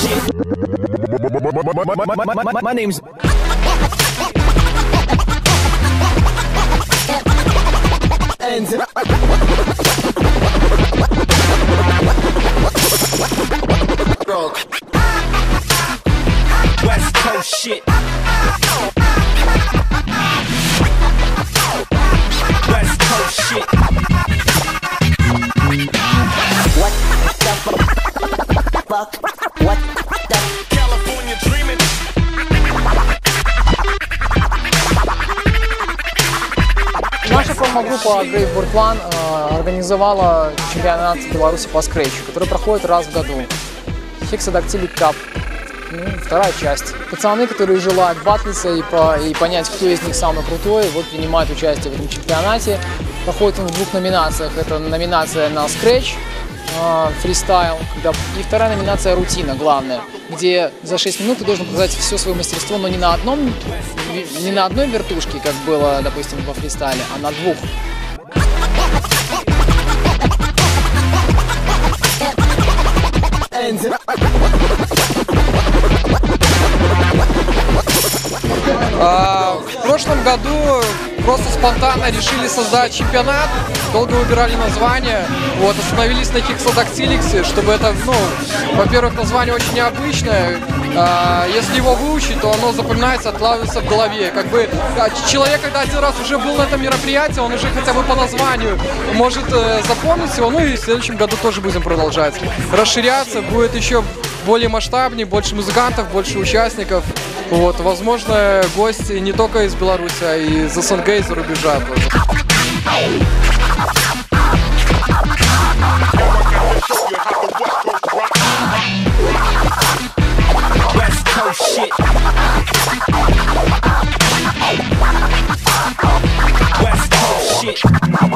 My name's West Coast shit. West Coast shit. What the fuck? What the California dreaming. Наша промо-группа Great Board One организовала чемпионат Беларуси по скретчу, который проходит раз в году. Hexadactylic Cup, вторая часть. Пацаны, которые желают батлиться и понять, кто из них самый крутой, вот принимают участие в этом чемпионате. Проходит он в двух номинациях. Это номинация на скретч, фристайл, и вторая номинация рутина, главная, где за 6 минут ты должен показать все свое мастерство, но не на одной вертушке, как было, допустим, во фристайле, а на двух. В прошлом году просто спонтанно решили создать чемпионат, долго выбирали название, вот, остановились на Hexadactylics, чтобы это, во-первых, название очень необычное, если его выучить, то оно запоминается, откладывается в голове, человек, когда один раз уже был на этом мероприятии, он уже хотя бы по названию может запомнить его, и в следующем году тоже будем продолжать расширяться, будет еще более масштабнее, больше музыкантов, больше участников. Вот, возможно, гости не только из Беларуси, а и из СНГ, из за рубежа. West Coast shit. West Coast shit.